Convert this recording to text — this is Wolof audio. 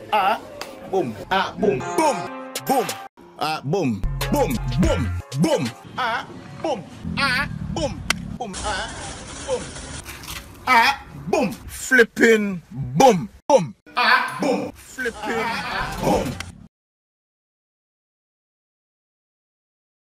Ah, boom. Ah, boom. Boom. Boom. Ah, boom. Boom. Boom. Boom. Ah, boom. Ah, boom. Boom. Ah, boom. Ah, boom. Flipping boom. Boom. Ah, boom. Flipping boom.